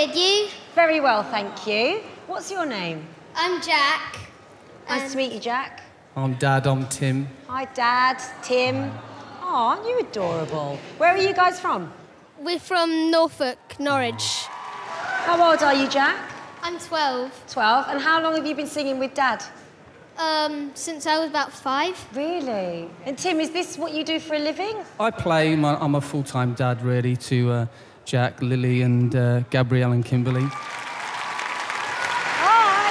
good, you? Very well, thank you. What's your name? I'm Jack. Nice to meet you, Jack. I'm Dad, I'm Tim. Hi, Dad, Tim. Oh, aren't you adorable? Where are you guys from? We're from Norfolk, Norwich. How old are you, Jack? I'm 12. 12. And how long have you been singing with Dad? Since I was about 5. Really? And Tim, is this what you do for a living? I play, I'm a full-time dad, really, to Jack, Lily and Gabrielle and Kimberly. Hi.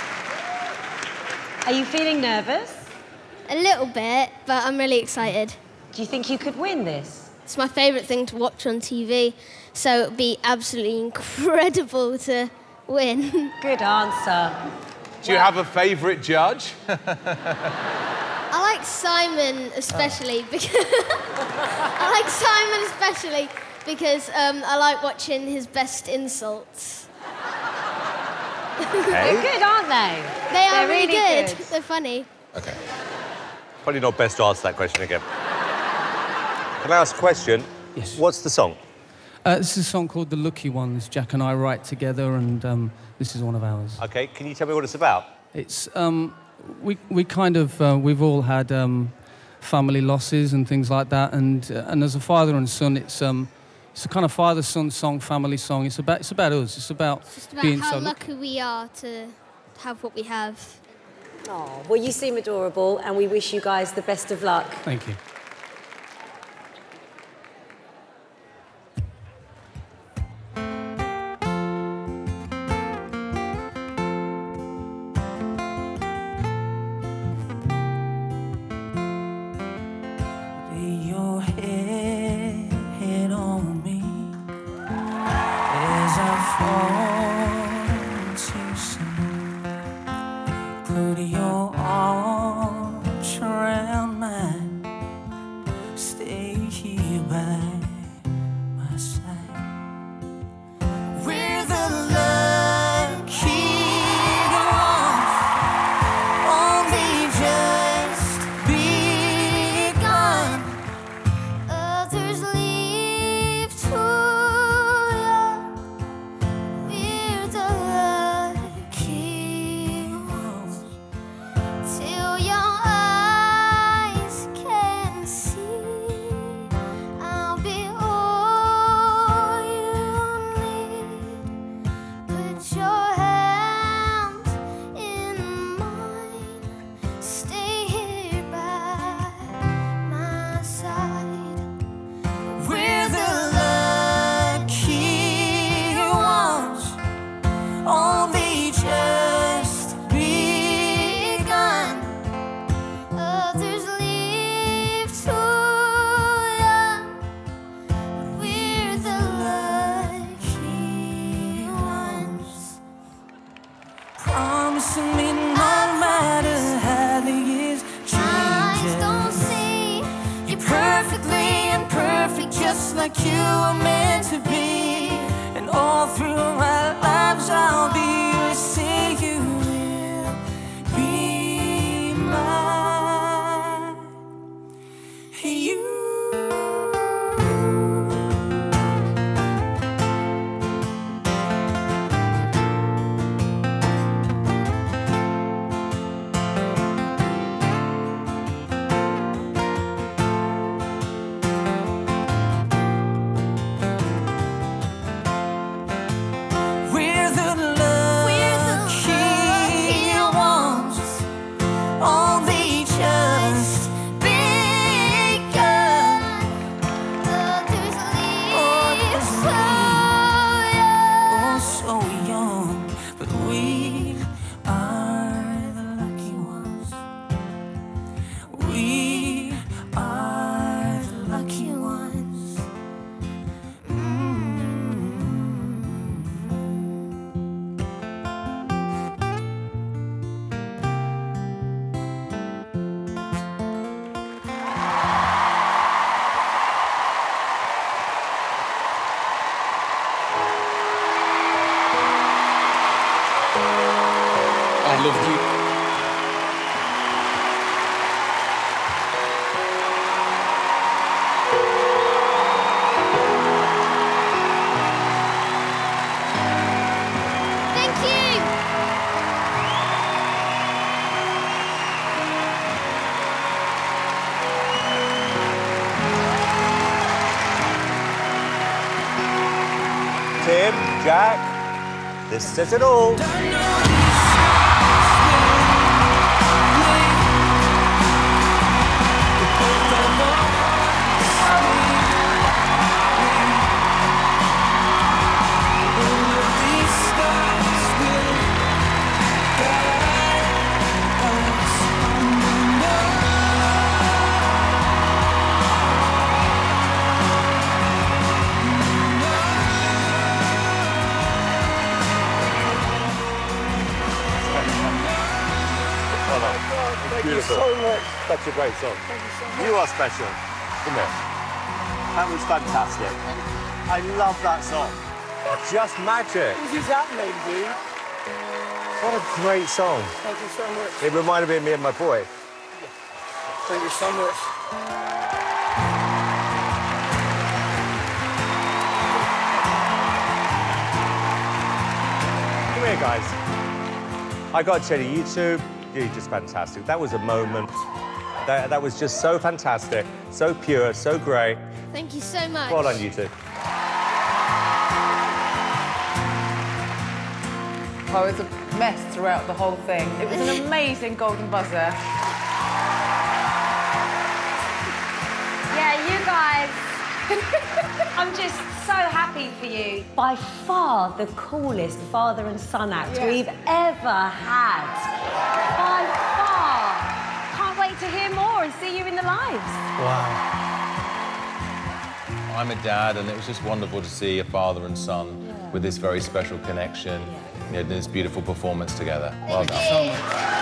Are you feeling nervous? A little bit, but I'm really excited. Do you think you could win this? It's my favourite thing to watch on TV, so it would be absolutely incredible to win. Good answer. Do you have a favourite judge? I like Simon especially because I like watching his best insults. They're good, aren't they? They're really good. They're funny. OK. Probably not best to answer that question again. Can I ask a question? Yes. What's the song? This is a song called The Lucky Ones. Jack and I write together, and this is one of ours. OK, can you tell me what it's about? It's, we kind of, we've all had family losses and things like that, and as a father and son, it's a kind of father-son song, family song. It's about us. It's about being how so lucky we are to have what we have. Oh, well, you seem adorable, and we wish you guys the best of luck. Thank you. Your head on me as I fall to sleep. Put your arms around mine. Stay here by my side. We're the lucky ones, only just begun. Others leave too young. We're the lucky ones. Till your eyes can see, I'll be all you need. Put your hands in mine. Stay here by my side. We're the lucky ones, only just begun. Others leave too young. We're the lucky ones. Promising me no matter how the years Eyes change. don't see. You're perfectly imperfect, just like you were meant to be. And all through our lives, I'll be yours. Say you will be mine. You. We're the lucky ones, only just begun. Others leave Others too young. Oh, so young, but we are the lucky ones. We are the lucky ones. I love you. Jack. This says it all. Beautiful. Thank you so much. Such a great song. Thank you so much. You are special. Come here. That was fantastic. I love that song. Just magic. What is happening, dude? What a great song. Thank you so much. It reminded me of me and my boy. Thank you so much. Come here, guys. I got to tell you, you two, you're just fantastic. That was a moment. That was just so fantastic, so pure, so great. Thank you so much. Well done, you two. I was a mess throughout the whole thing. It was an amazing golden buzzer. Yeah, you guys. I'm just so happy for you. By far the coolest father and son act we've ever had. By far. Can't wait to hear more and see you in the lives. Wow. I'm a dad, and it was just wonderful to see a father and son with this very special connection, you know, this beautiful performance together. Well done. So much.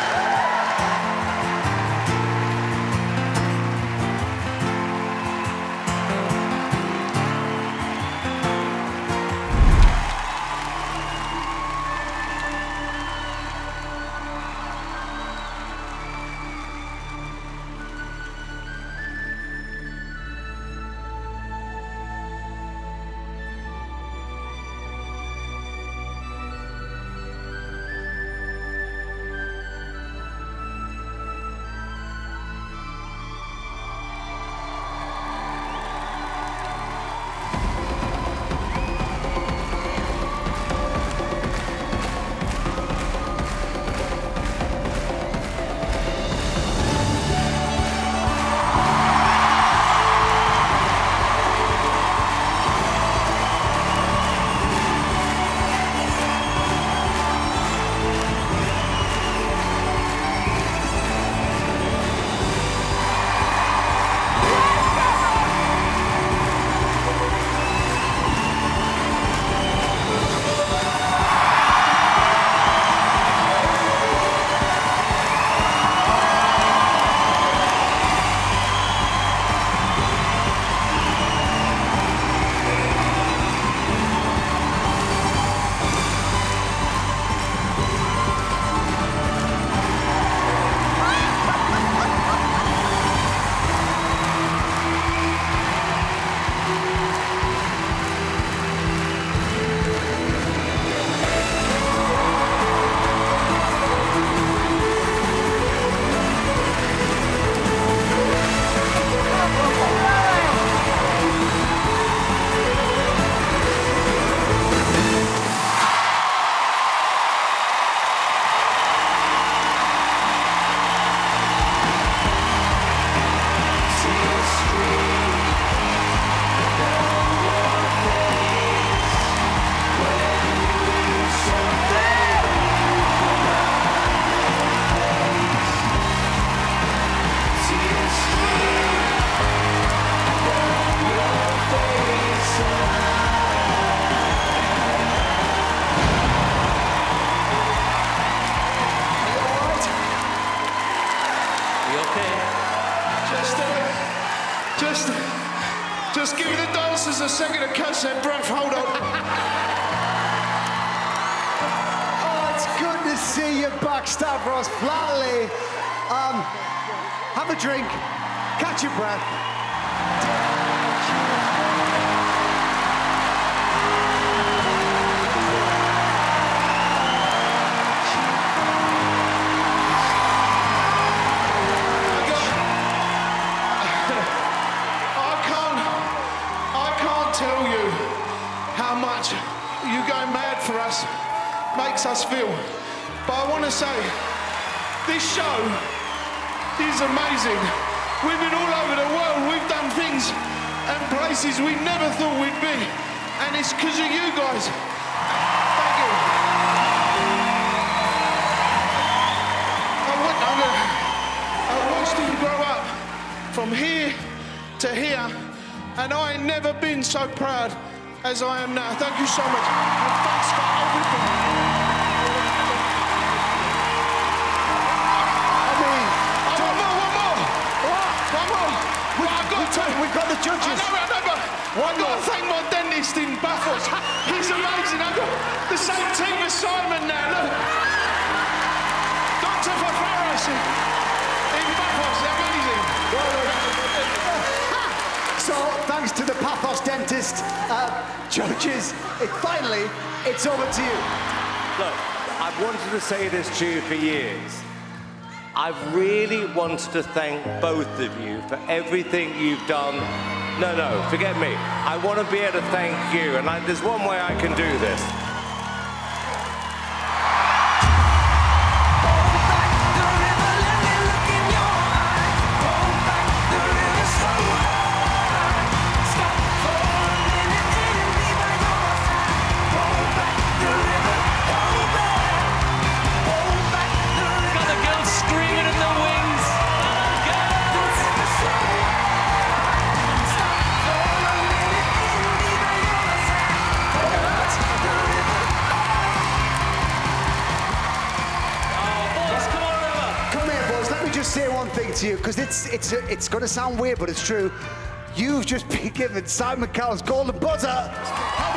Just give the dancers a second to catch their breath. Hold on. Oh, it's good to see you back, Stavros Flatley. Have a drink, catch your breath. you going mad for us makes us feel. But I want to say, this show is amazing. We've been all over the world. We've done things and places we never thought we'd be. And it's because of you guys. Thank you. I watched him grow up from here to here, and I ain't never been so proud as I am now. Thank you so much. And thanks for everything. We've got the judges. I know, but I've got to thank my dentist in Bathurst. He's amazing. I've got the same team as Simon now. Look. Dr. Fafaras in Bathurst. Amazing. So, thanks to the Pathos dentist, judges, it's over to you. Look, I've wanted to say this to you for years. I've really wanted to thank both of you for everything you've done. No, forget me. I want to be able to thank you, and there's one way I can do this. Say one thing to you, because it's going to sound weird, but it's true. You've just been given Simon Cowell's golden buzzer. How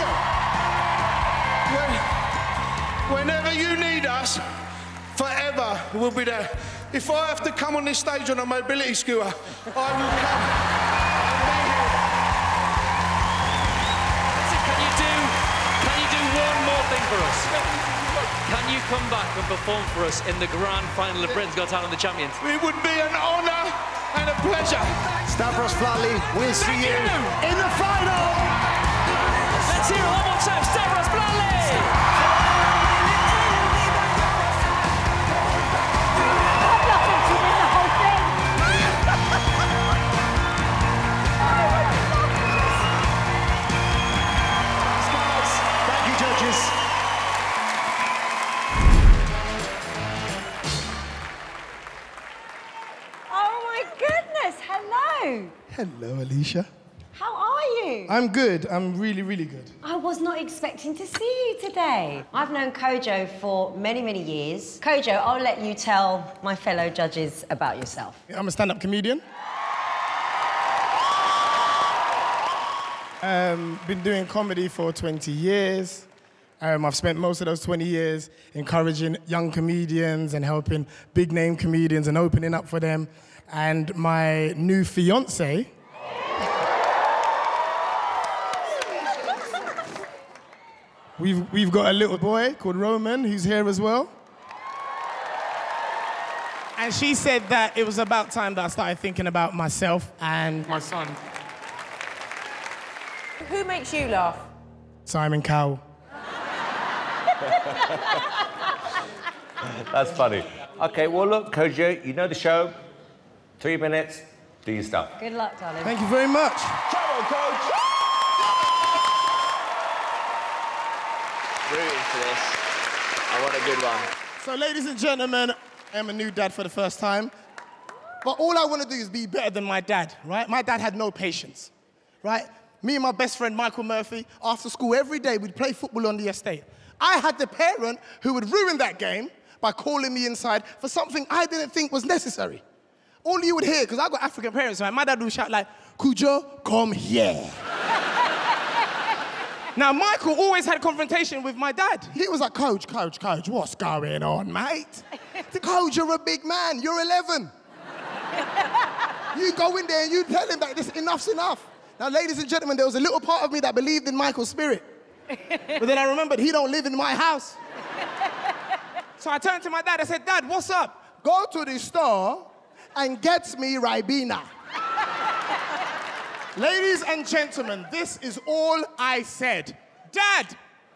do you feel? Whenever you need us, forever we'll be there. If I have to come on this stage on a mobility scooter, I will come and be here. Can you do one more thing for us? Can you come back and perform for us in the grand final of Britain's Got Talent, the Champions? It would be an honour and a pleasure. Stavros Flatley, we'll see you in the final. Let's hear it one more time. Stavros Flatley. Thank you, judges. Hello, Alicia. How are you? I'm good. I'm really, really good. I was not expecting to see you today. I've known Kojo for many, many years. Kojo, I'll let you tell my fellow judges about yourself. I'm a stand-up comedian. Been doing comedy for 20 years. I've spent most of those 20 years encouraging young comedians and helping big-name comedians and opening up for them. And my new fiancé, we've got a little boy called Roman who's here as well. And she said that it was about time that I started thinking about myself and my son. Who makes you laugh? Simon Cowell. That's funny. Okay, well, look, Kojo, you know the show. 3 minutes, do your stuff. Good luck, darling. Thank you very much. Come on, Coach. Rooting for this. I want a good one. So, ladies and gentlemen, I'm a new dad for the first time. But all I want to do is be better than my dad, right? My dad had no patience, right? Me and my best friend, Michael Murphy, after school every day, we'd play football on the estate. I had the parent who would ruin that game by calling me inside for something I didn't think was necessary. All you would hear, because I got African parents, right? My dad would shout like, Kojo, come here. Now, Michael always had a confrontation with my dad. He was like, Coach, what's going on, mate? Coach, you're a big man, you're 11. You go in there and you tell him that this enough's enough. Now, ladies and gentlemen, there was a little part of me that believed in Michael's spirit. But then I remembered he don't live in my house. So I turned to my dad, I said, Dad, what's up? Go to the store and get me Ribena. Ladies and gentlemen, this is all I said. Dad,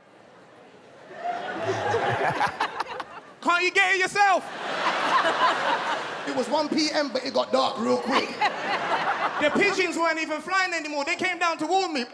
Can't you get it yourself? It was 1 p.m., but it got dark real quick. The pigeons weren't even flying anymore. They came down to warn me.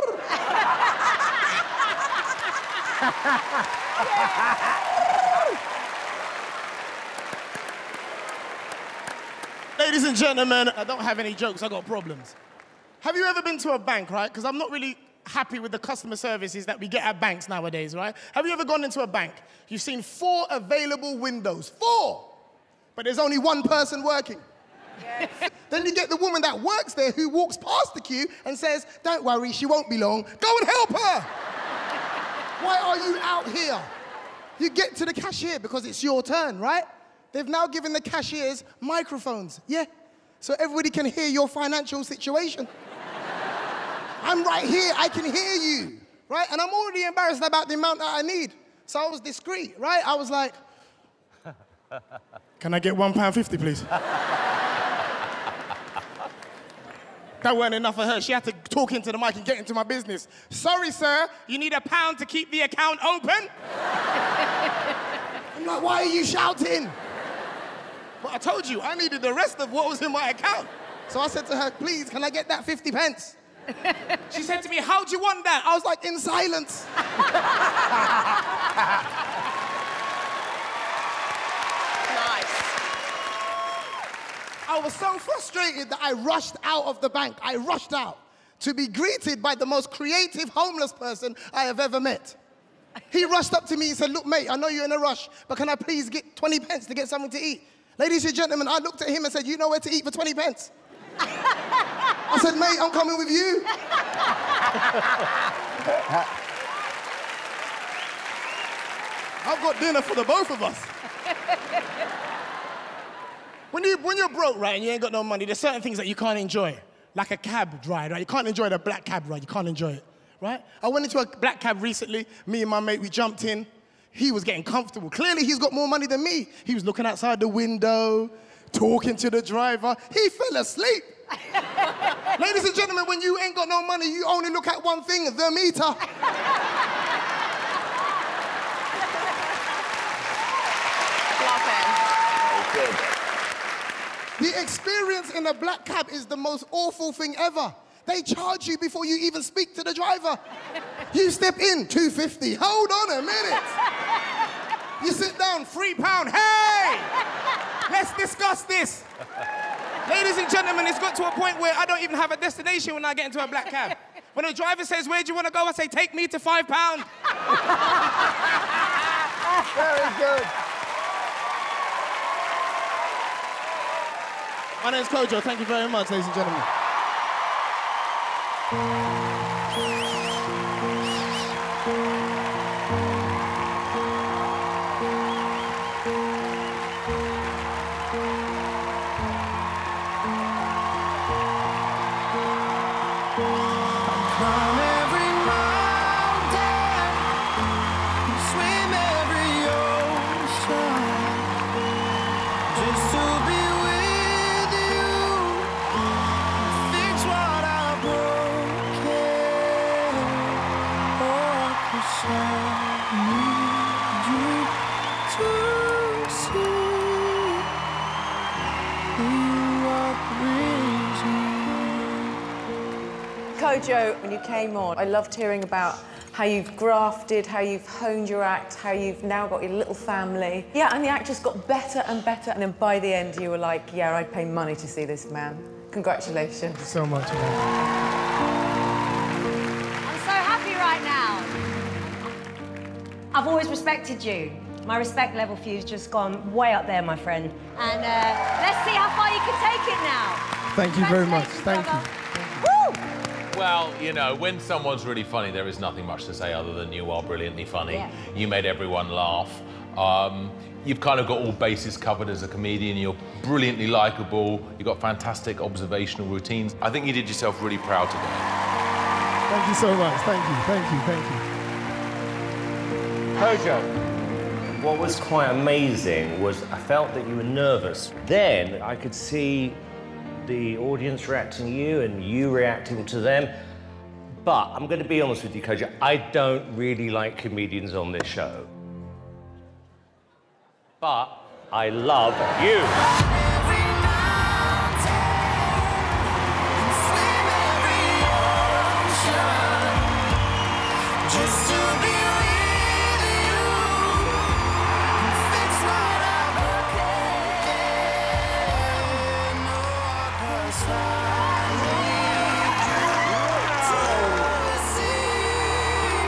Ladies and gentlemen, I don't have any jokes, I got problems. Have you ever been to a bank, right? Because I'm not really happy with the customer services that we get at banks nowadays, right? Have you ever gone into a bank? You've seen 4 available windows, 4! But there's only 1 person working. Yes. Then you get the woman that works there who walks past the queue and says, don't worry, she won't be long. Go and help her! Why are you out here? You get to the cashier because it's your turn, right? They've now given the cashiers microphones, yeah? So everybody can hear your financial situation. I'm right here, I can hear you, right? And I'm already embarrassed about the amount that I need. So I was discreet, right? I was like, can I get £1.50, please? That weren't enough for her. She had to talk into the mic and get into my business. Sorry, sir, you need £1 to keep the account open? I'm like, why are you shouting? But I told you, I needed the rest of what was in my account. So I said to her, please, can I get that 50 pence? She said to me, how'd you want that? I was like, in silence. I was so frustrated that I rushed out of the bank. I rushed out to be greeted by the most creative homeless person I have ever met. He rushed up to me and said, look, mate, I know you're in a rush, but can I please get 20 pence to get something to eat? Ladies and gentlemen, I looked at him and said, you know where to eat for 20 pence? I said, mate, I'm coming with you. I've got dinner for the both of us. When you're broke, right, and you ain't got no money, there's certain things that you can't enjoy. Like a cab ride, right? You can't enjoy the black cab ride, you can't enjoy it, right? I went into a black cab recently, me and my mate, we jumped in. He was getting comfortable. Clearly, he's got more money than me. He was looking outside the window, talking to the driver. He fell asleep. Ladies and gentlemen, when you ain't got no money, you only look at one thing, the meter. Good. The experience in a black cab is the most awful thing ever. They charge you before you even speak to the driver. You step in, £2.50. Hold on a minute. You sit down, £3. Hey! Let's discuss this. Ladies and gentlemen, it's got to a point where I don't even have a destination when I get into a black cab. When the driver says, where do you want to go? I say, take me to £5. Very good. My name's Kojo. Thank you very much, ladies and gentlemen. Kojo, when you came on, I loved hearing about how you've grafted, how you've honed your act, how you've now got your little family. Yeah, and the act just got better and better, and then by the end you were like, yeah, I'd pay money to see this man. Congratulations. Thank you so much, man. I'm so happy right now. I've always respected you. My respect level for you's just gone way up there, my friend. And let's see how far you can take it now. Thank you very much. Thank you. Woo! Well, you know, when someone's really funny, there is nothing much to say other than you are brilliantly funny. Yeah. You made everyone laugh. You've kind of got all bases covered as a comedian. You're brilliantly likable. You've got fantastic observational routines. I think you did yourself really proud today. Thank you so much. Thank you, thank you, thank you. Kojo, what was quite amazing was I felt that you were nervous. Then I could see the audience reacting to you and you reacting to them. But I'm going to be honest with you, Kojo, I don't really like comedians on this show. but I love you. Just to be with you. If it's not okay, no other side to see.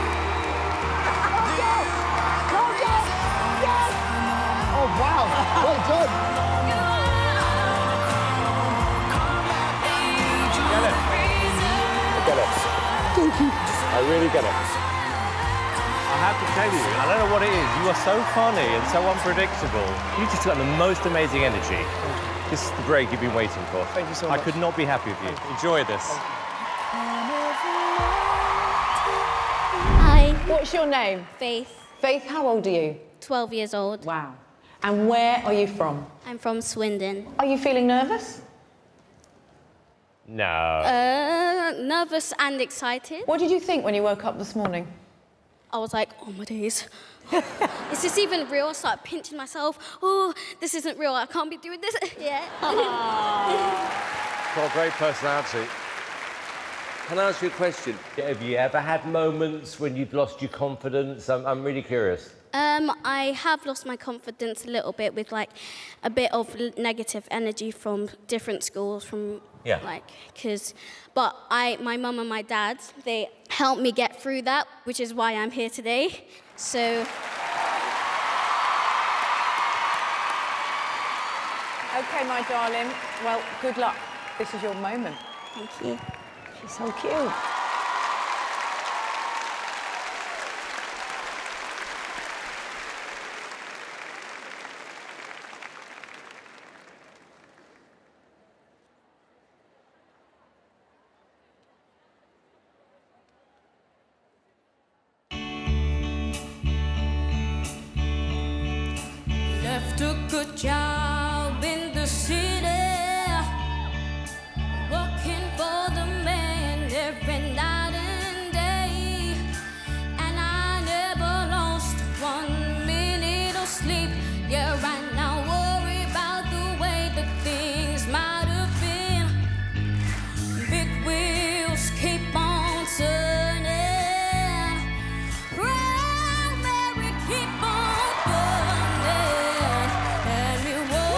Oh, wow. Well done. I get it. Thank you. I really get it. I have to tell you, I don't know what it is, you are so funny and so unpredictable. You just got the most amazing energy. This is the break you've been waiting for. Thank you so much. I could not be happy with you. Enjoy this. Hi. What's your name? Faith. Faith, how old are you? 12 years old. Wow. And where are you from? I'm from Swindon. Are you feeling nervous? No. Nervous and excited. What did you think when you woke up this morning? I was like, oh my days. Is this even real? I started pinching myself. Oh, this isn't real. I can't be doing this. Yeah. Got a great personality. Can I ask you a question? Have you ever had moments when you've lost your confidence? I'm really curious. I have lost my confidence a little bit with like a bit of negative energy from different schools, from but my mum and my dad, they helped me get through that, which is why I'm here today. So. Okay, my darling. Well, good luck. This is your moment. Thank you. She's so cute. Left a good job in the city, working for the man every night and day, and I never lost 1 minute of sleep. Yeah, right now worry about the way that things might have been. Big wheels keep on turning. Proud Mary keep on burning. And we walk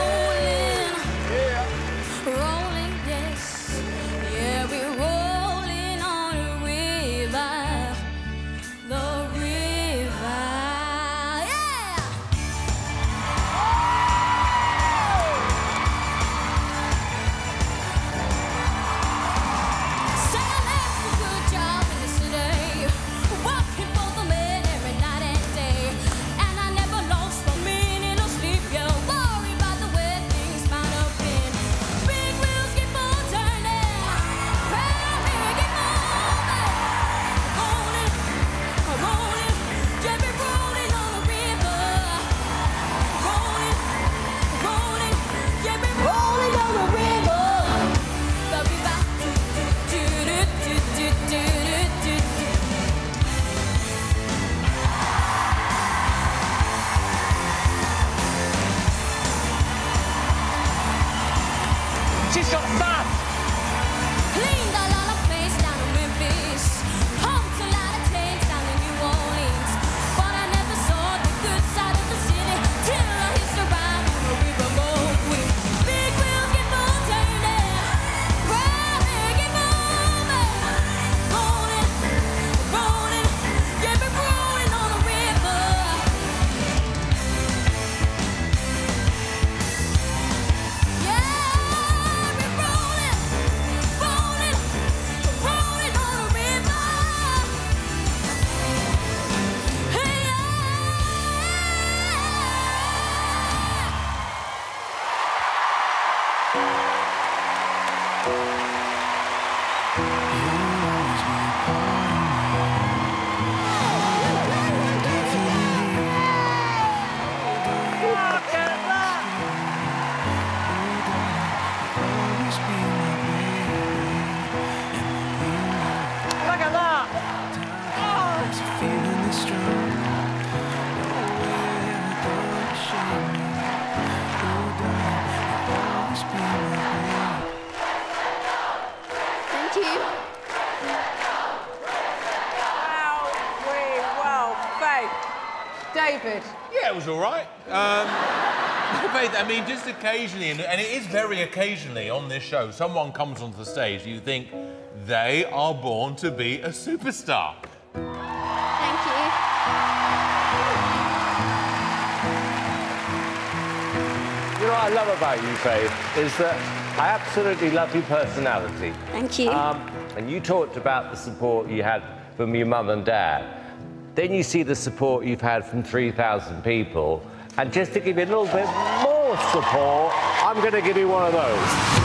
David? Yeah, it was all right. I mean, just occasionally, and it is very occasionally on this show, someone comes onto the stage, you think they are born to be a superstar. Thank you. You know what I love about you, Faith, is that I absolutely love your personality. Thank you. And you talked about the support you had from your mum and dad. Then you see the support you've had from 3,000 people. And just to give you a little bit more support, I'm going to give you one of those.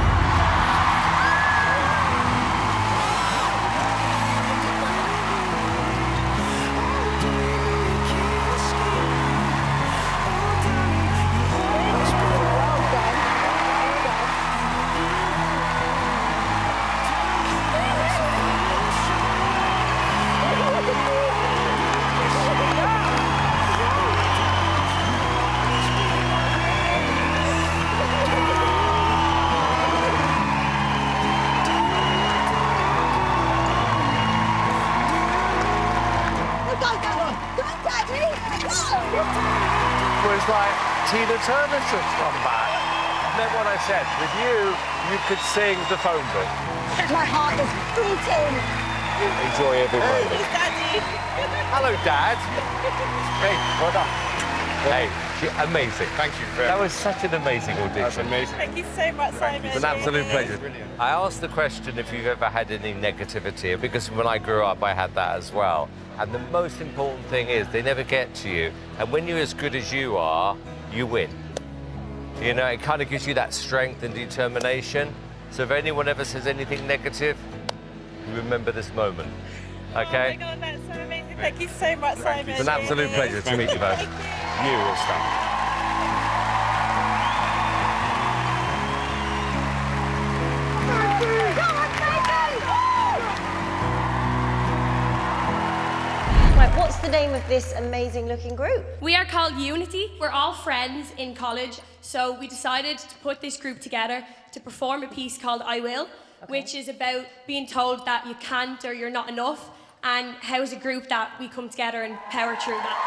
Was like Tina Turner should come back. And then what I said, with you could sing the phone book. My heart is beating. Enjoy every moment. Daddy. Hello, Dad. Hey, well done. Hey, amazing. Thank you very That much. was such an amazing audition. That's amazing. Thank you so much, Simon. It's an absolute pleasure. I asked the question if you've ever had any negativity, because when I grew up, I had that as well. And the most important thing is they never get to you. And when you're as good as you are, you win. You know, it kind of gives you that strength and determination. So if anyone ever says anything negative, remember this moment, okay? Oh my God, that's so amazing. Thank you so much, Simon. It's an absolute pleasure to meet you both. You will stop. Right, what's the name of this amazing looking group? We are called Unity. We're all friends in college, so we decided to put this group together to perform a piece called I Will, which is about being told that you can't or you're not enough, and how as a group that we come together and power through that.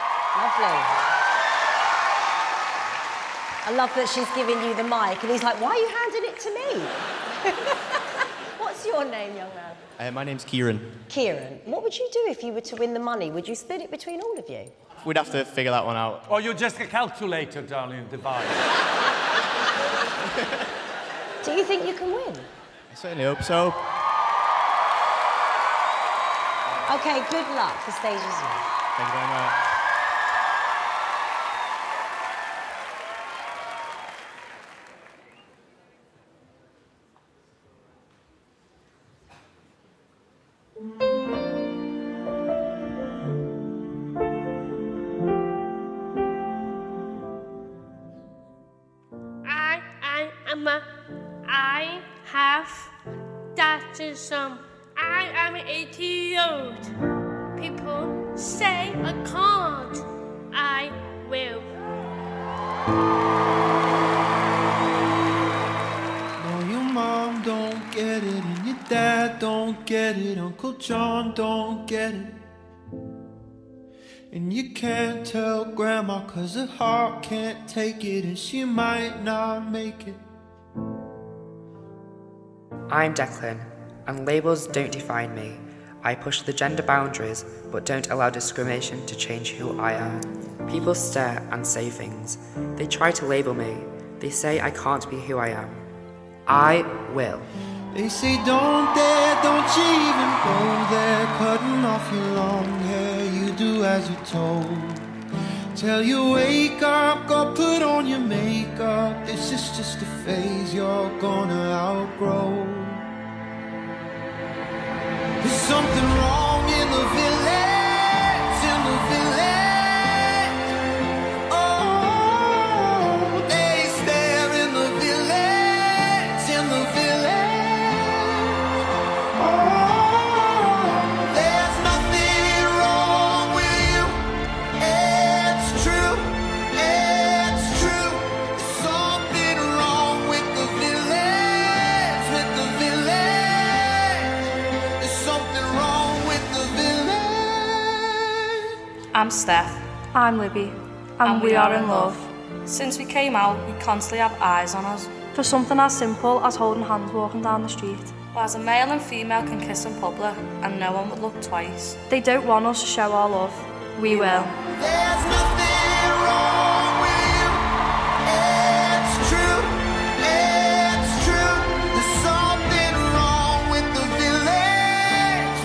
Lovely. I love that she's giving you the mic and he's like, why are you handing it to me? What's your name, young man? My name's Kieran. Kieran, what would you do if you were to win the money? Would you split it between all of you? We'd have to figure that one out. Or you're just a calculator down in Dubai. Do you think you can win? I certainly hope so. Okay, good luck. The stage is yours. Thank you very much. I have autism. I am 80 years old. People say I can't. I will. No, your mom don't get it, and your dad don't get it, Uncle John don't get it. And you can't tell Grandma 'cause her heart can't take it, and she might not make it. I'm Declan, and labels don't define me. I push the gender boundaries, but don't allow discrimination to change who I am. People stare and say things. They try to label me. They say I can't be who I am. I will. They say don't dare, don't you even go there, cutting off your long hair, you do as you're told. Tell you wake up, go put on your makeup, this is just a phase you're gonna outgrow. There's something wrong in the village, in the village. Oh, they stare in the village, in the village. Oh, there's nothing wrong with you. It's true, it's true. There's something wrong with the village, with the village. There's something wrong with the village. I'm Steph. I'm Libby, and we are in love. Since we came out, we constantly have eyes on us. For something as simple as holding hands walking down the street. But as a male and female can kiss in public, and no one would look twice. They don't want us to show our love. We will. There's nothing wrong with you. It's true, it's true. There's something wrong with the village,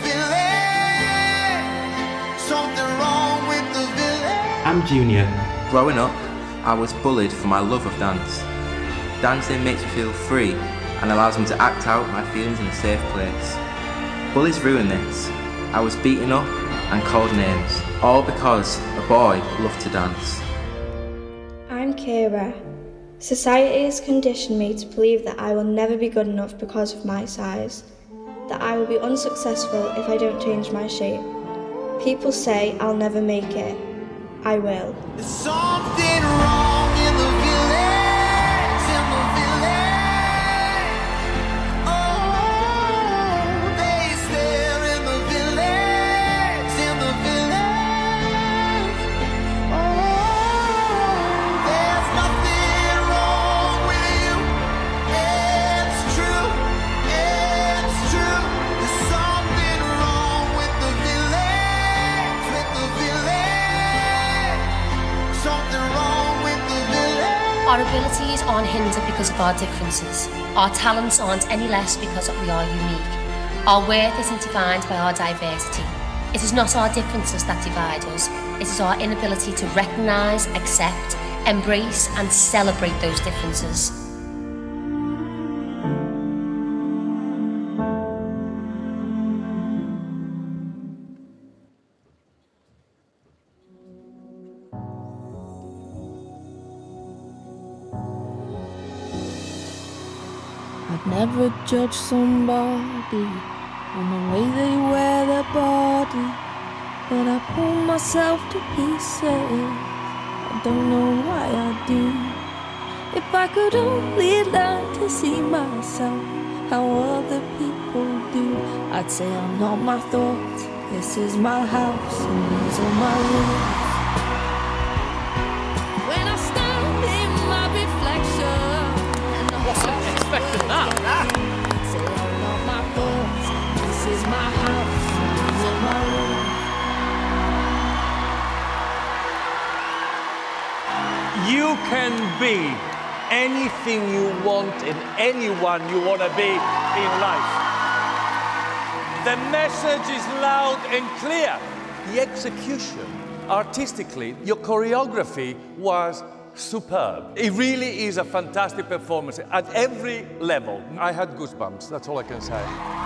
Something wrong with the village. I'm Junior. Growing up, I was bullied for my love of dance. Dancing makes me feel free and allows me to act out my feelings in a safe place. Bullies ruin this. I was beaten up and called names, all because a boy loved to dance. I'm Kira. Society has conditioned me to believe that I will never be good enough because of my size, that I will be unsuccessful if I don't change my shape. People say I'll never make it. I will. There's something wrong in the village, Oh, they stare in the village, Oh, there's nothing wrong with you. It's true, it's true. There's something wrong with the village, Something wrong with the village. Our abilities aren't hindered because of our differences. Our talents aren't any less because we are unique. Our worth isn't defined by our diversity. It is not our differences that divide us. It is our inability to recognise, accept, embrace and celebrate those differences. I'd never judge somebody on the way they wear their body, but I pull myself to pieces. I don't know why I do. If I could only learn to see myself how other people do, I'd say I'm not my thoughts. This is my house and these are my rules. When I stand in my reflection, and I wasn't expecting that. Say I'm not my thoughts. This is my house and these are my rules. You can be anything you want and anyone you want to be in life. The message is loud and clear. The execution, artistically, your choreography was superb. It really is a fantastic performance at every level. I had goosebumps, that's all I can say.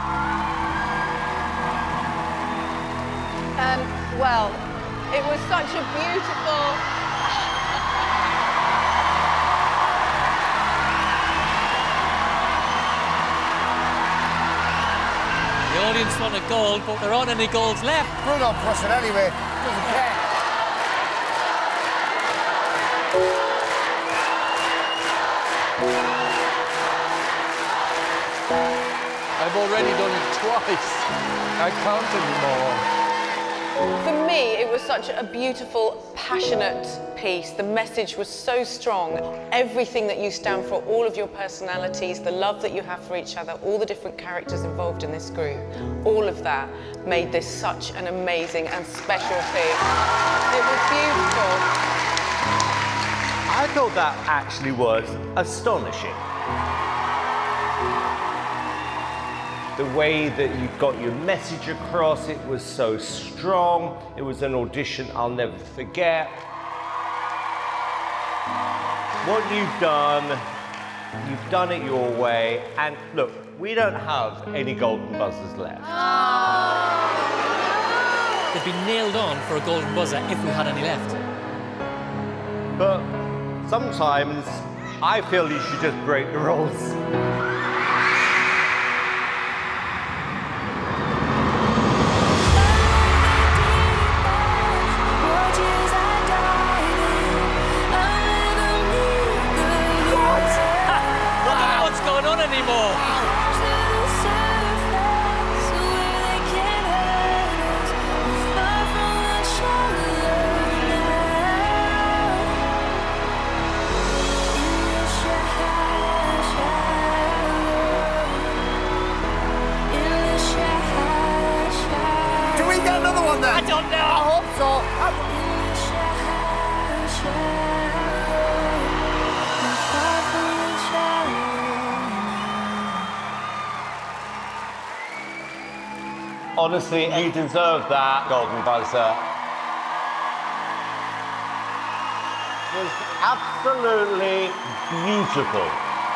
Well, it was such a beautiful... The audience want a gold, but there aren't any golds left. Bruno press it anyway. Doesn't care. I've already done it twice. I can't anymore. For me, it was such a beautiful, passionate piece. The message was so strong. Everything that you stand for, all of your personalities, the love that you have for each other, all the different characters involved in this group, all of that made this such an amazing and special piece. It was beautiful. I thought that actually was astonishing. The way that you got your message across, it was so strong. It was an audition I'll never forget. What you've done it your way. And look, we don't have any golden buzzers left. They'd be nailed on for a golden buzzer if we had any left. But sometimes I feel you should just break the rules. Anymore. I don't know. I hope so. Honestly, you deserve that golden buzzer. It was absolutely beautiful.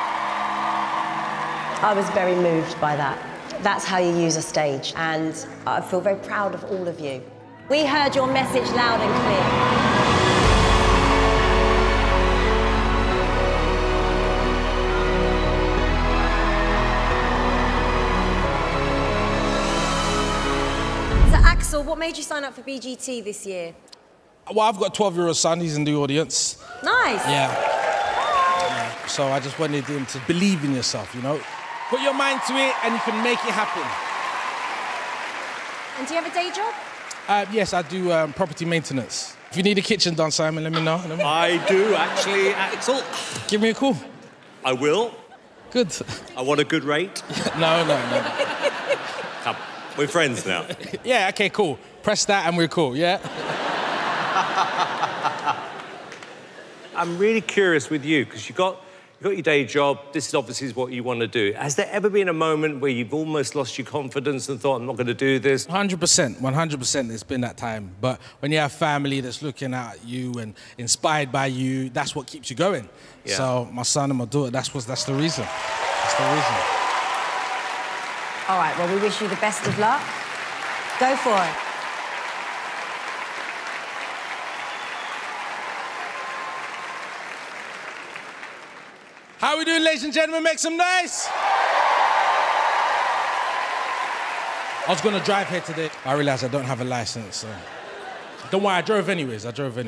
I was very moved by that. That's how you use a stage, and I feel very proud of all of you. We heard your message loud and clear. Axel, what made you sign up for BGT this year? Well, I've got a 12-year-old son, he's in the audience. Nice. Yeah. So I just wanted him to believe in yourself, you know? Put your mind to it and you can make it happen. And do you have a day job? Yes, I do property maintenance. If you need a kitchen done, Simon, let me know. I do, actually, Axel. Give me a call. I will. Good. I want a good rate. No. Come, we're friends now. Yeah, okay, cool. Press that and we're cool, yeah? I'm really curious with you, because you've got your day job, this is obviously what you want to do. Has there ever been a moment where you've almost lost your confidence and thought, I'm not going to do this? 100%, there's been that time. But when you have family that's looking at you and inspired by you, that's what keeps you going. Yeah. So my son and my daughter, that's the reason. That's the reason. All right, well, we wish you the best of luck. Go for it. How are we doing, ladies and gentlemen? Make some noise! I was going to drive here today. I realised I don't have a licence, so... Don't worry, I drove anyways. I took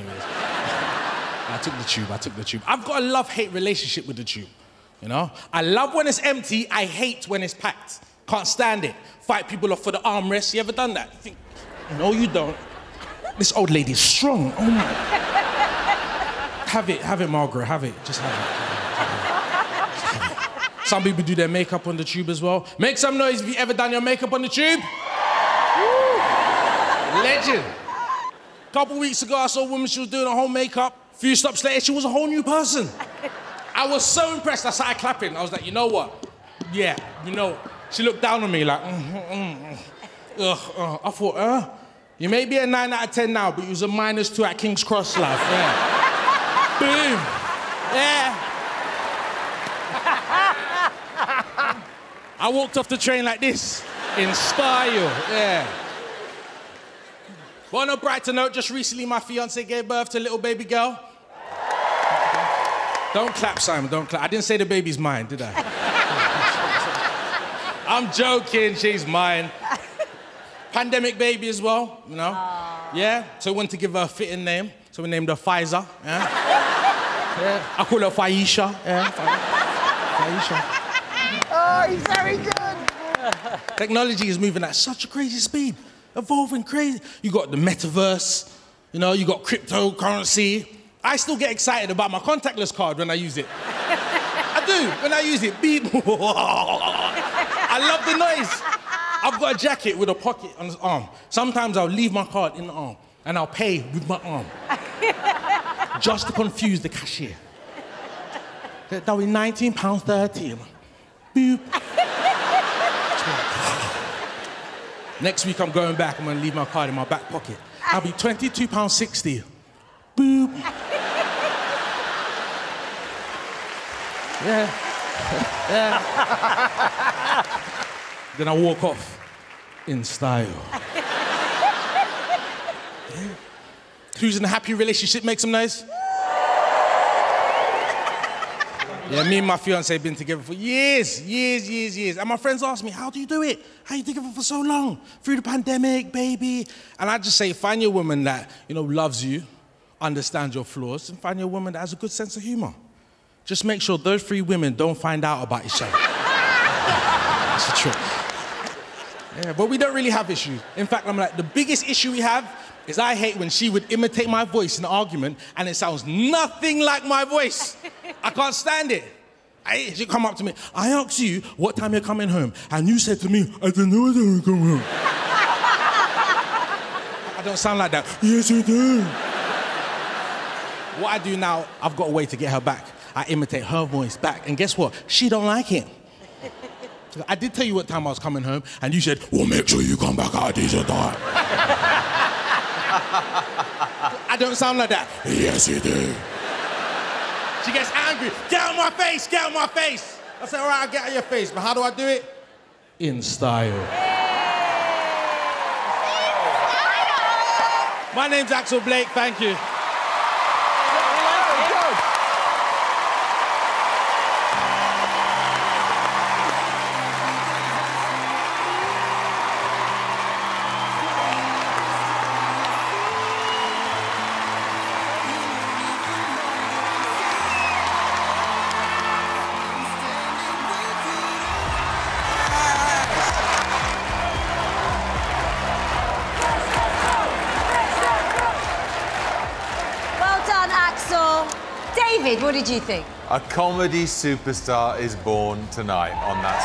the tube. I've got a love-hate relationship with the tube, you know? I love when it's empty, I hate when it's packed. Can't stand it. Fight people off for the armrest. You ever done that? You think, no, you don't. This old lady's strong. Oh, my. Have it, Margaret, have it. Just have it. Some people do their makeup on the tube as well. Make some noise if you ever done your makeup on the tube. Woo. Legend. A couple weeks ago, I saw a woman, she was doing her whole makeup. A few stops later, she was a whole new person. I was so impressed, I started clapping. I was like, you know what? Yeah, you know. She looked down on me like, I thought, you may be a 9 out of 10 now, but you was a -2 at King's Cross, love. Yeah. Boom. Yeah. I walked off the train like this, in style, yeah. But on a brighter note, just recently my fiancée gave birth to a little baby girl. Don't clap, Simon, don't clap. I didn't say the baby's mine, did I? I'm joking, she's mine. Pandemic baby as well, you know? Yeah, so we wanted to give her a fitting name, so we named her Pfizer, yeah? Yeah. I call her Faisha, yeah? Faisha. Oh, he's very good. Technology is moving at such a crazy speed, evolving crazy. You got the metaverse, you know, you got cryptocurrency. I still get excited about my contactless card when I use it. I do, when I use it, beep. I love the noise. I've got a jacket with a pocket on his arm. Sometimes I'll leave my card in the arm and I'll pay with my arm. Just to confuse the cashier. That'll be £19.30. Boop. Next week I'm going back, I'm gonna leave my card in my back pocket. I'll be £22.60. Boop. Yeah. Yeah. Then I walk off in style. Yeah. Who's in a happy relationship, make some noise? Yeah, me and my fiancée have been together for years. And my friends ask me, how do you do it? How you together for so long? Through the pandemic, baby. And I just say, find your woman that, you know, loves you, understands your flaws, and find your woman that has a good sense of humor. Just make sure those 3 women don't find out about each other. That's the trick. Yeah, but we don't really have issues. In fact, I'm like, the biggest issue we have is I hate when she would imitate my voice in an argument and it sounds nothing like my voice. I can't stand it. She'd come up to me, I asked you what time you're coming home, and you said to me, I don't know when I'm coming home. I don't sound like that. Yes, you do. What I do now, I've got a way to get her back. I imitate her voice back, and guess what? She don't like it. I did tell you what time I was coming home, and you said, well, make sure you come back at a decent time. I don't sound like that. Yes, you do. She gets angry. Get out of my face, get out of my face. I say, all right, I'll get out of your face, but how do I do it? In style. My name's Axel Blake, thank you. David, what did you think? A comedy superstar is born tonight on that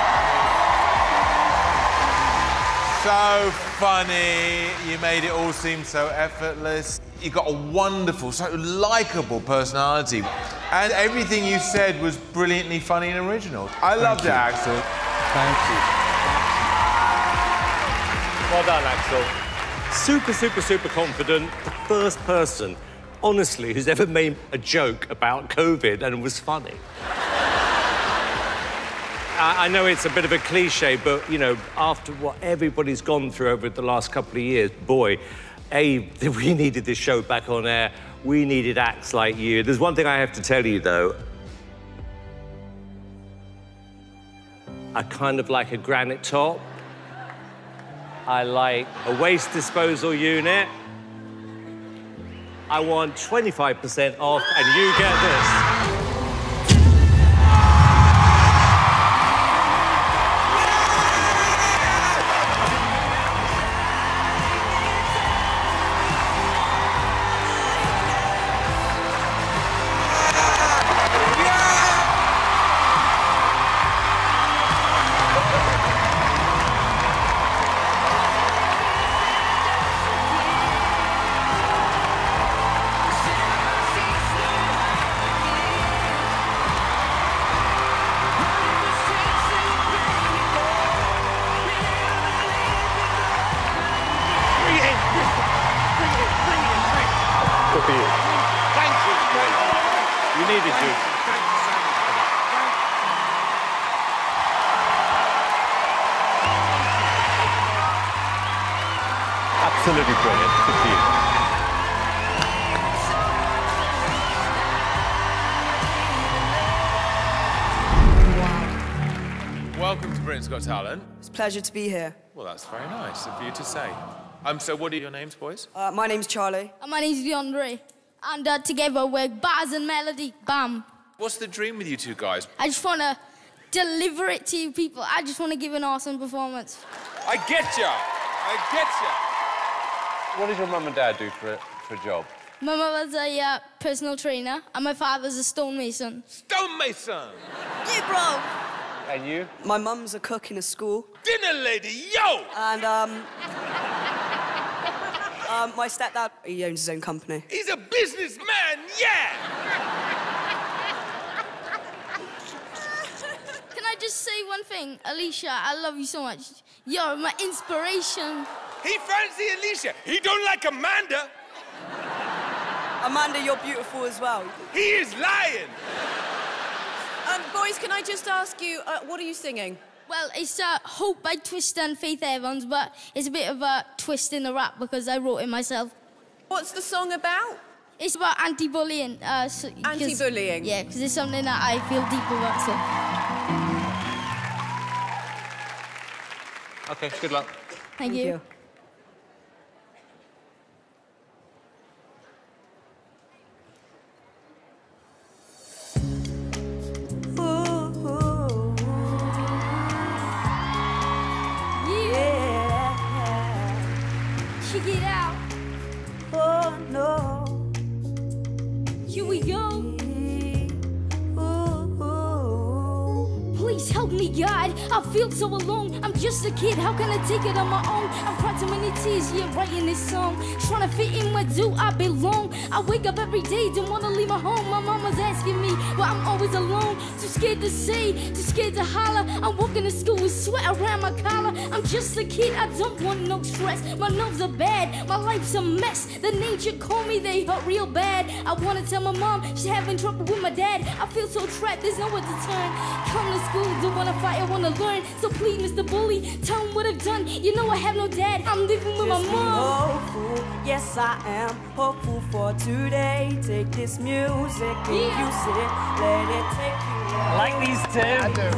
stage. So funny, you made it all seem so effortless. You got a wonderful, so likeable personality. And everything you said was brilliantly funny and original. I loved it, Axel. Thank you. Well done, Axel. Super, super, super confident. The first person, honestly, who's ever made a joke about COVID and was funny. I know it's a bit of a cliche, but, you know, after what everybody's gone through over the last couple of years, boy, we needed this show back on air. We needed acts like you. There's one thing I have to tell you, though. I kind of like a granite top. I like a waste disposal unit. I want 25% off, and you get this. Absolutely brilliant. Good for you. Welcome to Britain's Got Talent. It's a pleasure to be here. Well, that's very nice of you to say. So what are your names, boys? My name's Charlie. And my name's DeAndre. And together we're Baz and Melody. Bam. What's the dream with you two guys? I just want to deliver it to you people. I just want to give an awesome performance. I get ya. I get ya. What does your mum and dad do for a job? My mother's a personal trainer, and my father's a stonemason. Stonemason? Yeah, bro. And you? My mum's a cook in a school. Dinner lady, yo! And, my stepdad, he owns his own company. He's a businessman, yeah! Can I just say one thing? Alicia, I love you so much. You're my inspiration. He fancy Alicia. He don't like Amanda. Amanda, you're beautiful as well. He is lying. Boys, can I just ask you, what are you singing? Well, it's Hope by Twista and Faith Evans, but it's a bit of a twist in the rap because I wrote it myself. What's the song about? It's about anti-bullying. Anti-bullying? Yeah, because it's something that I feel deep about, so... OK, good luck. Thank you. Check it out. Oh, no. Here we go. Please help me, God. I feel so alone. I'm just a kid, how can I take it on my own? I've cried too many tears, yeah, writing this song. Trying to fit in, where do I belong? I wake up every day, don't wanna leave my home. My mama's asking me why I'm always alone. Too scared to say, too scared to holler. I'm walking to school with sweat around my collar. I'm just a kid, I don't want no stress. My nerves are bad, my life's a mess. The names you call me, they hurt real bad. I wanna tell my mom, she's having trouble with my dad. I feel so trapped, there's nowhere to turn. Come to school, don't wanna fight, I wanna learn. So please, Mr. Bully, tell him what I've done. You know I have no dad, I'm living with my mom. Hopeful, yes I am hopeful for today. Take this music and use it, let it take you. I like these two. I do.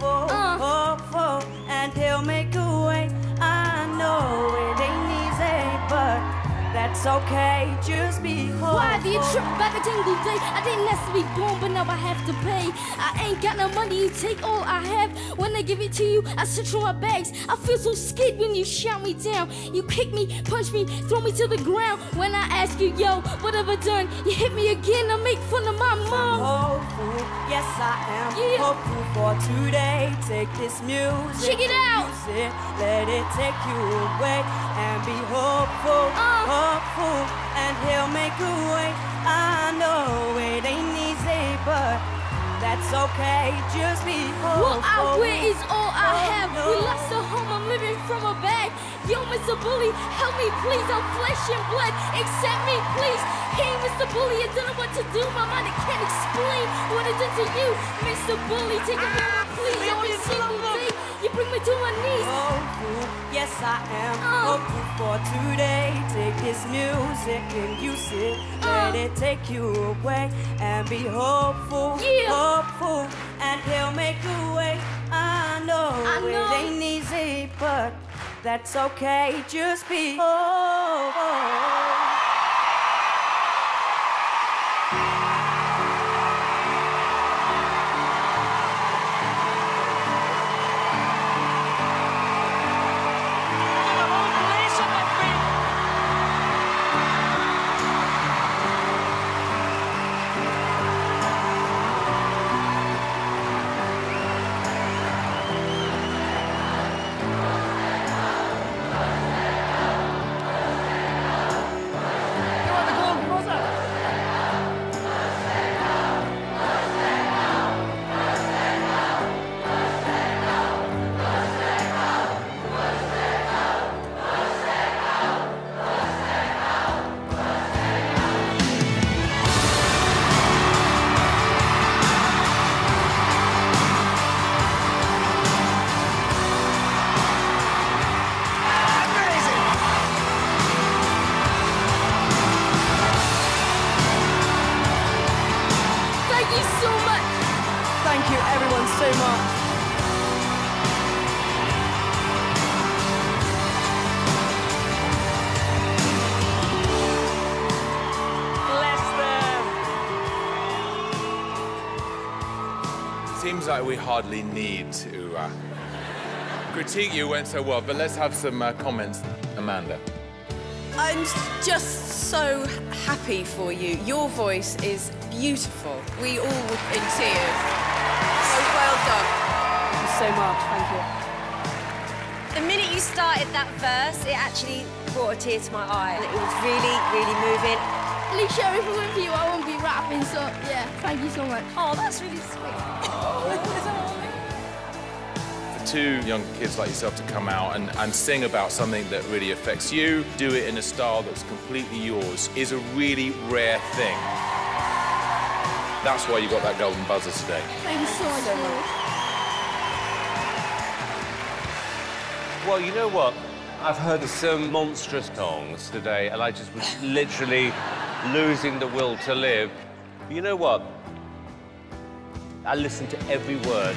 Hopeful, and he'll make a way. I know it ain't easy, but that's okay, just be hopeful. Why do you trip back a single day? I didn't ask to be born, but now I have to pay. I ain't got no money, you take all I have. When I give it to you, I search for my bags. I feel so scared when you shout me down. You kick me, punch me, throw me to the ground. When I ask you, yo, what have I done? You hit me again, I make fun of my mom. Hopeful, yes I am hopeful for today. Take this music, check it out. Use it, let it take you away, and be hopeful, hopeful, and he'll make a way. I know it ain't easy, but that's okay, just be hopeful. What I wear is all I have. We lost a home, I'm living from a bag. Yo, Mr. Bully, help me please, I'm flesh and blood. Accept me, please. Hey, Mr. Bully, I don't know what to do. My mind, I can't explain what I did to you. Mr. Bully, take a moment, please. Every single day, you bring me to my knees. Hopeful, yes I am hopeful for today. Take this music and use it, let it take you away, and be hopeful, hopeful, and he'll make a way. I know it ain't easy, but that's okay, just be hopeful. Seems like we hardly need to critique you went so well, but let's have some comments. Amanda. I'm just so happy for you. Your voice is beautiful. We all would in tears. So well done. Thank you so much, thank you. The minute you started that verse, it actually brought a tear to my eye. And it was really, really moving. Alicia, if it weren't for you, I wouldn't be rapping, so yeah, thank you so much. Oh, that's really sweet. For two young kids like yourself to come out and sing about something that really affects you, do it in a style that's completely yours, is a really rare thing. That's why you got that golden buzzer today. Thank you so much. Well, you know what? I've heard some monstrous songs today, and I just was literally losing the will to live. But you know what? I listened to every word.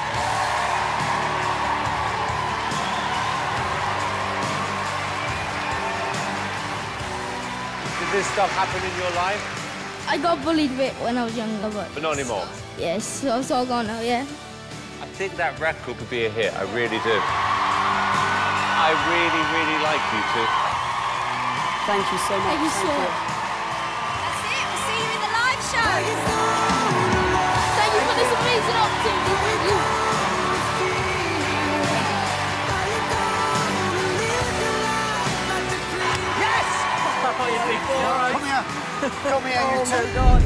Did this stuff happen in your life? I got bullied a bit when I was younger, But not anymore? yes, so it's all gone now, yeah. I think that record could be a hit, I really do. I really, really like you two. Thank you so much. Thank you so much. That's it. We'll see you in the live show. Thank you for this amazing opportunity. Thank you. Come here, you two. Oh, my God.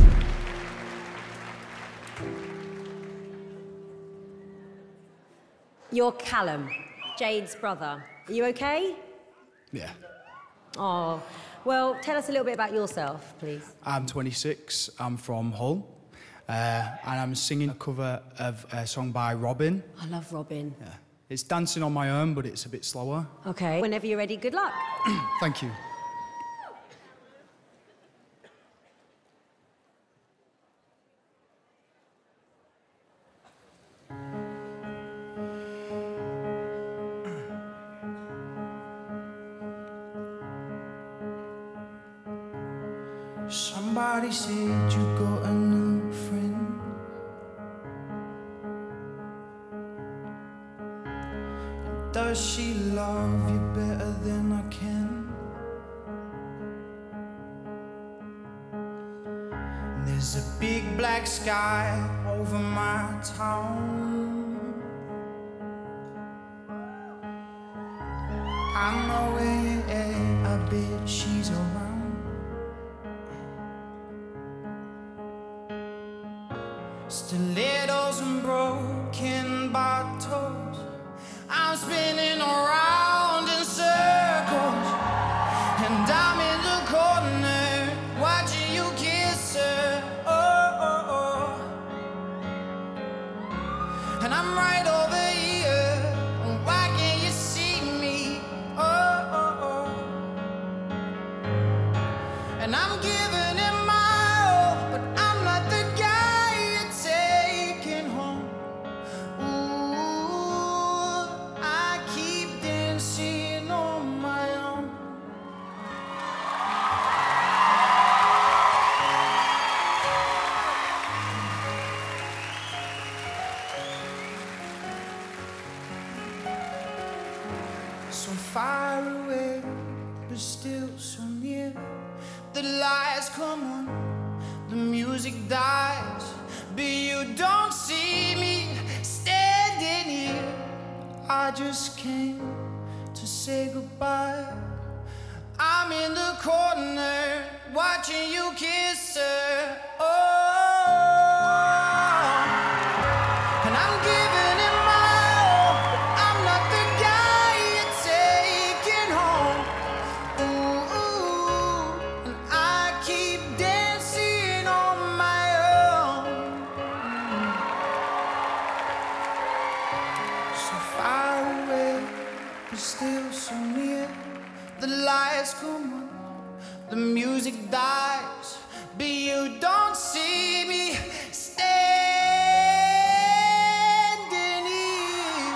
You're Callum, Jade's brother. Are you okay? Yeah. Oh, well, tell us a little bit about yourself, please. I'm 26, I'm from Hull, and I'm singing a cover of a song by Robin. I love Robin. Yeah. It's Dancing on My Own, but it's a bit slower. Okay. Whenever you're ready, good luck. Thank you. Somebody said you got a new friend. Does she love you better than I can? There's a big black sky over my town. I know where you at, I bet she's around. Stilettos and broken bottles, I'm spinning around in circles, and I'm in the corner watching you kiss her. Oh, oh, oh. And I'm right over here, why can't you see me? Oh, oh, oh. And I'm giving it my all, but I'm not the guy you're taking home. Ooh, I keep dancing on my own. So far away, but still so near. The lights come on, the music dies, but you don't see me standing here. I just came to say goodbye. I'm in the corner watching you kiss her. Oh, and I'm giving it my all, but I'm not the guy you're taking home. Ooh, and I keep dancing on my own. So far away, but still so near. The lights come on, the music dies, but you don't see me standing here.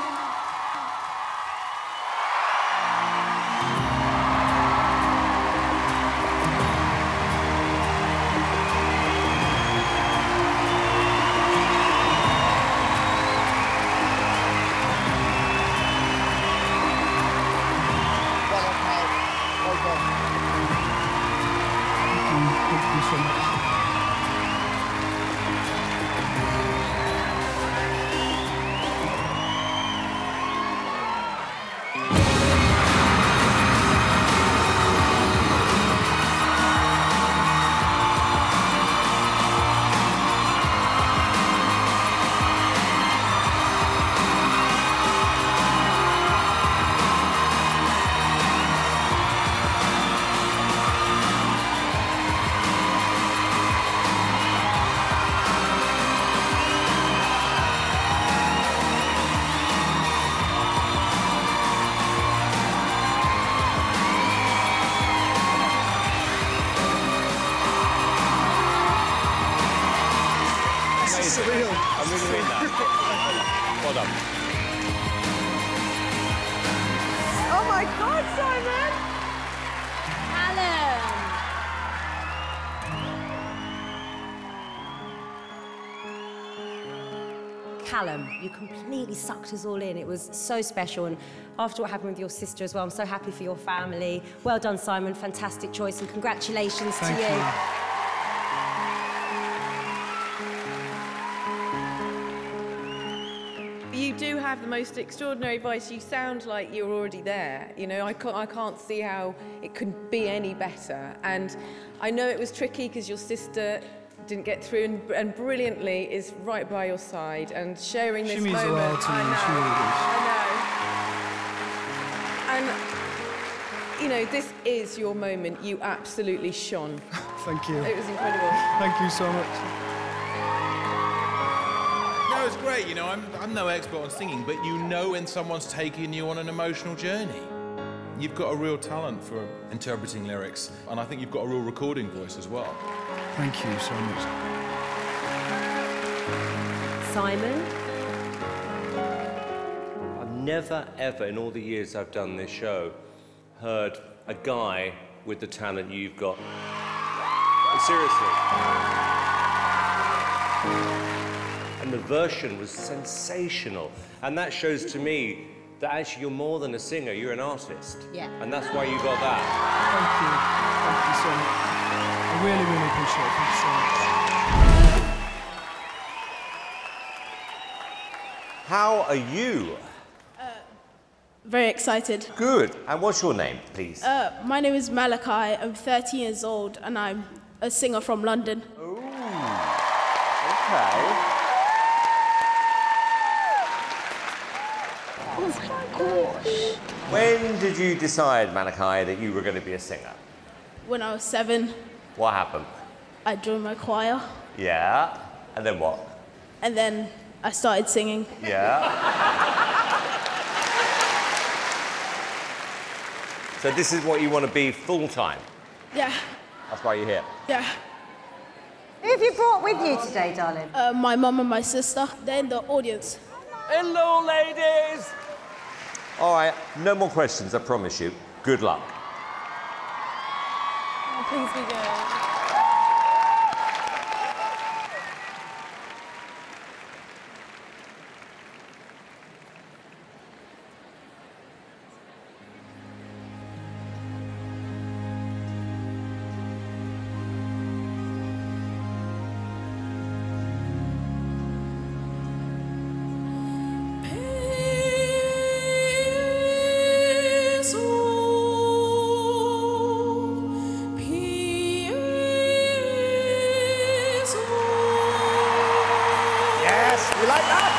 Thank you so much. Amazing. I'm really doing that. Well done. Oh my God, Simon! Callum! Callum, you completely sucked us all in. It was so special, and after what happened with your sister as well, I'm so happy for your family. Well done, Simon. Fantastic choice, and congratulations to you. You do have the most extraordinary voice. You sound like you're already there. You know, I can't see how it could be any better. And I know it was tricky because your sister didn't get through, and brilliantly is right by your side and sharing this moment. She means a lot to me. She really does. I know. And you know, this is your moment. You absolutely shone. Thank you. It was incredible. Thank you so much. No, it's great. You know, I'm no expert on singing, but you know when someone's taking you on an emotional journey. You've got a real talent for interpreting lyrics, and I think you've got a real recording voice as well. Thank you so much. Simon? I've never, ever, in all the years I've done this show, heard a guy with the talent you've got. Seriously. And the version was sensational. And that shows to me that actually you're more than a singer, you're an artist. Yeah. And that's why you got that. Thank you. Thank you so much. I really, really appreciate it. Thank you so much. How are you? Very excited. Good. And what's your name, please? My name is Malachi. I'm 13 years old and I'm a singer from London. Ooh. Okay. Oh my gosh. When did you decide, Malachi, that you were going to be a singer? When I was 7, What happened? I joined my choir Yeah. And then what? and then I started singing. Yeah. So this is what you want to be full-time? Yeah, That's why you're here? yeah. Who have you brought with you today, darling? My mum and my sister, they're in the audience. Hello, ladies! All right, no more questions, I promise you. Good luck. Oh, please be good. Yes, we like that.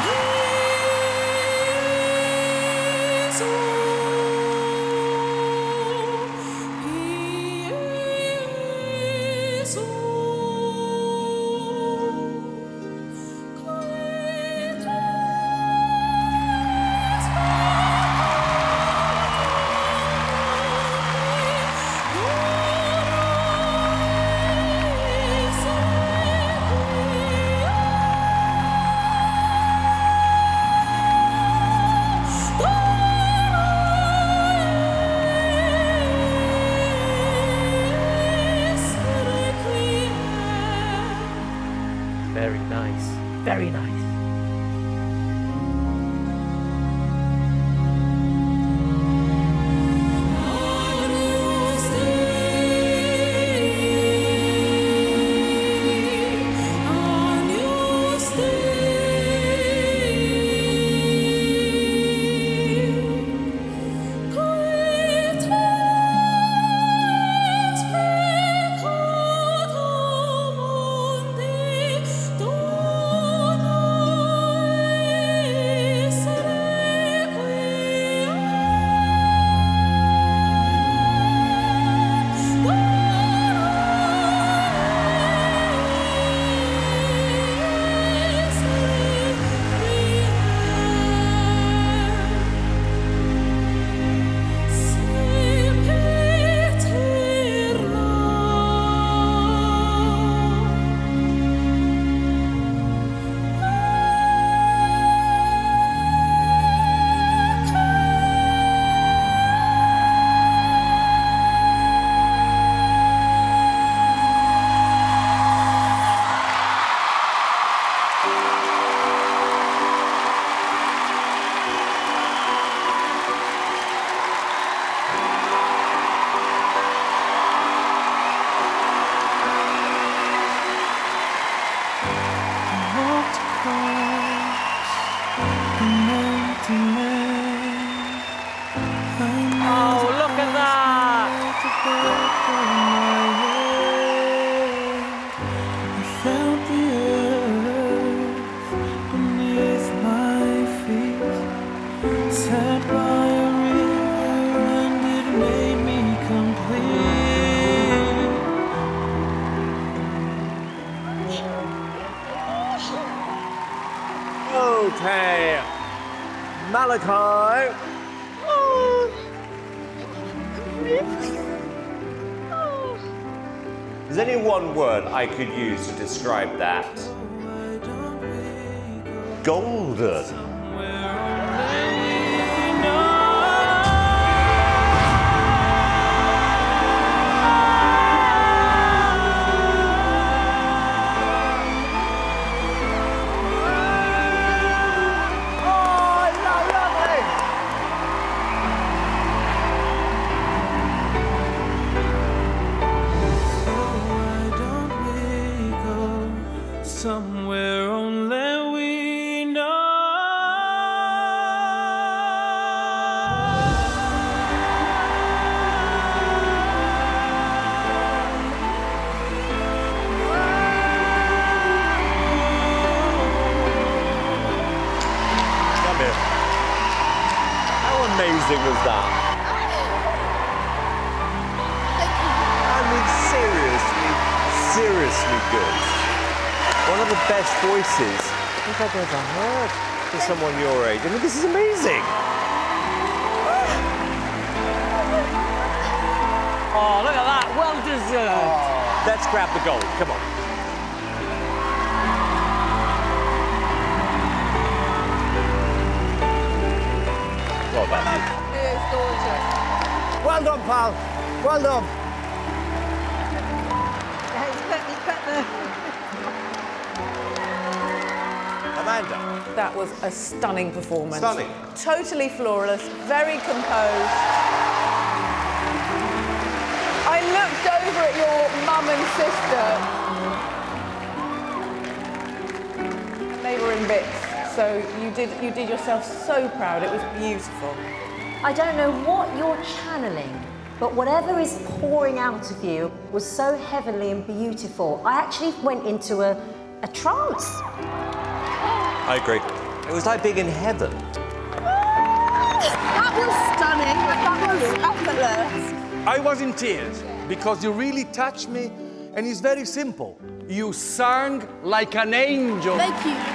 Very nice. Very nice. Oh Malachi. There's only one word I could use to describe that. Golden. Somewhere only we know. Come here. How amazing was that? I mean, seriously good. One of the best voices I think I've ever heard for someone your age. I mean, this is amazing. Oh, look at that. Well deserved. Let's grab the gold. Come on. Well done. It's gorgeous. Well done, pal. Well done. He's put the... Amanda. That was a stunning performance. Stunning. Totally flawless, very composed. I looked over at your mum and sister. They were in bits, so you did yourself so proud. It was beautiful. I don't know what you're channeling, but whatever is pouring out of you was so heavenly and beautiful. I actually went into a trance. I agree. It was like being in heaven. That was stunning. That was effortless. I was in tears because you really touched me, and it's very simple. You sang like an angel. Thank you.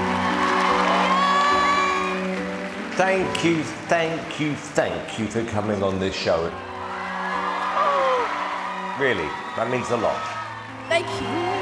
Thank you, thank you, thank you for coming on this show. Really, that means a lot. Thank you.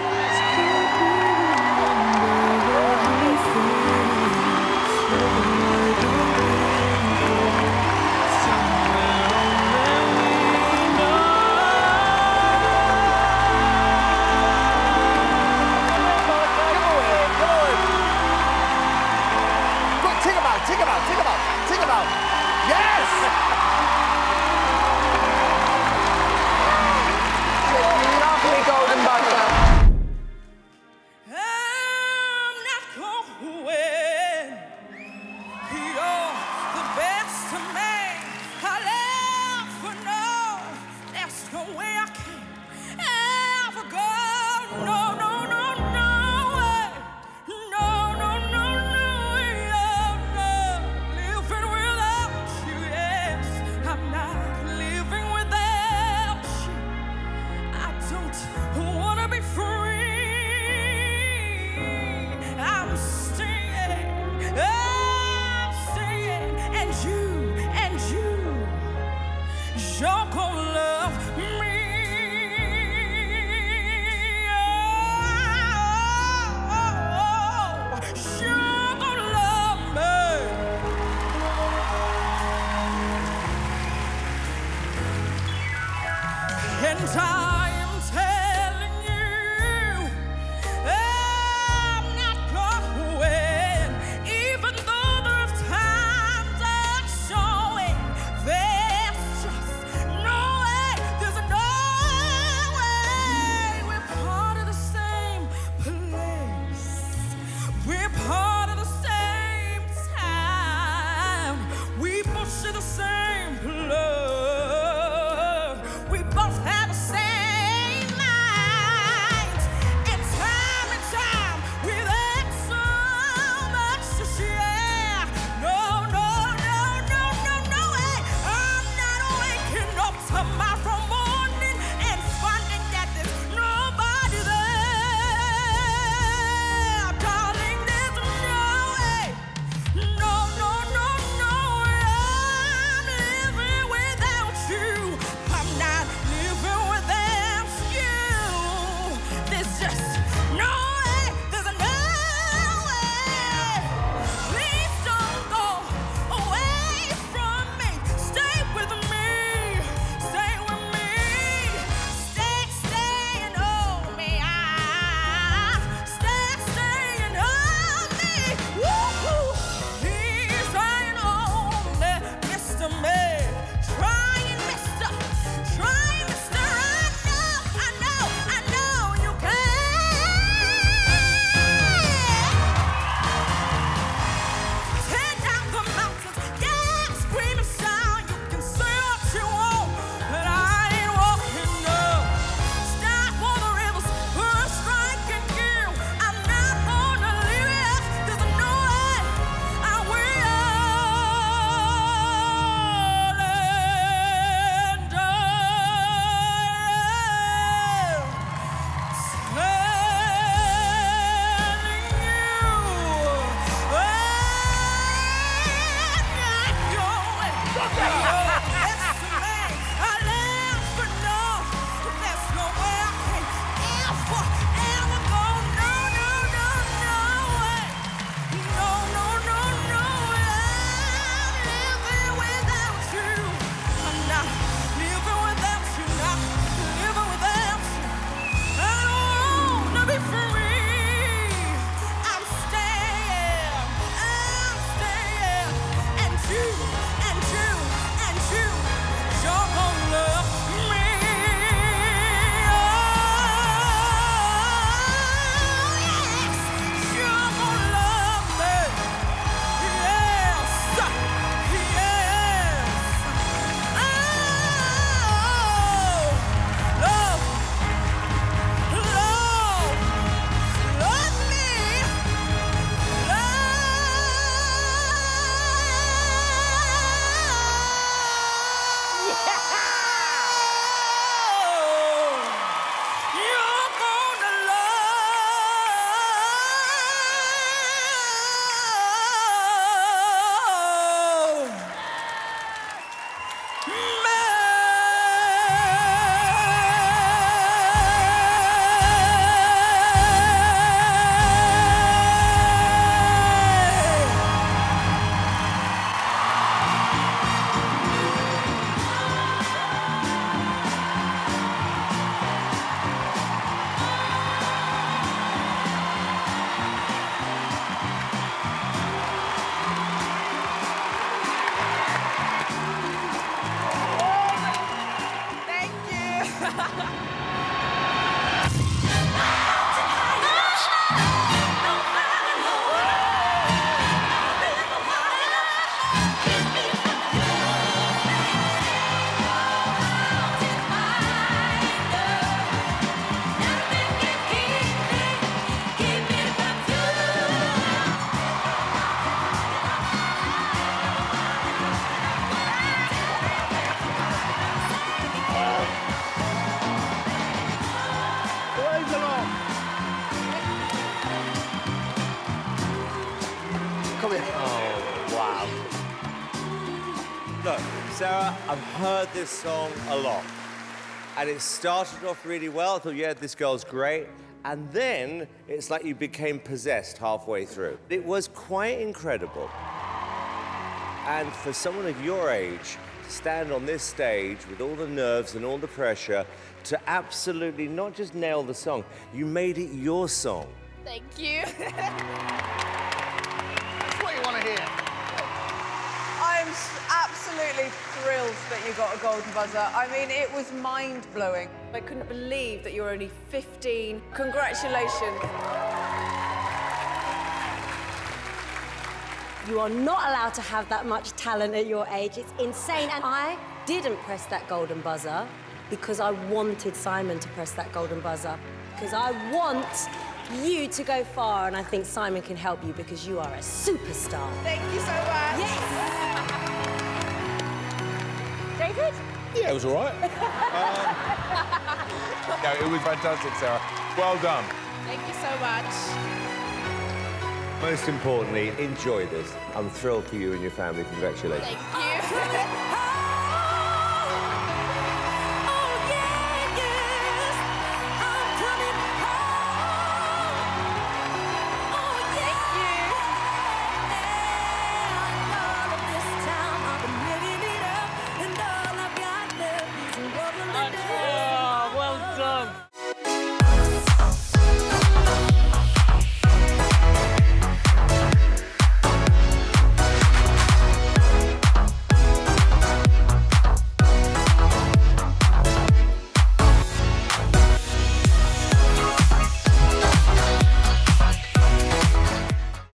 Think about. Yes! Lovely golden butter. I'm not going. You're the best to me. I'll ever know. There's no way I can ever go. No, no, no, no way. No, no, no, no way. Living without you, yes. I'm not living without you. I don't wanna be free. I'm staying, and you're gonna love me. You're gonna love me. And I am telling you, I'm not going, even though those times are showing. There's just no way, there's no way. We're part of the same place. We're part of the same time. We both share the same blood. We both have the same minds. And time, we've had so much to share. No, no, no, no, no, no way. I'm not waking up tomorrow morning and finding that there's nobody there. Darling, there's no way. No, no, no, no Sarah, I've heard this song a lot. And it started off really well. I thought, yeah, this girl's great. And then it's like you became possessed halfway through. It was quite incredible. And for someone of your age, to stand on this stage with all the nerves and all the pressure, to absolutely not just nail the song, you made it your song. Thank you. That's what you want to hear. I'm absolutely thrilled that you got a golden buzzer. I mean, it was mind-blowing. I couldn't believe that you were only 15. Congratulations. You are not allowed to have that much talent at your age. It's insane. And I didn't press that golden buzzer because I wanted Simon to press that golden buzzer. Because I want you to go far, and I think Simon can help you because you are a superstar. Thank you so much. Yes! David? Yeah, it was all right. No, it was fantastic, Sarah. Well done. Thank you so much. Most importantly, enjoy this. I'm thrilled for you and your family. Congratulations. Thank you.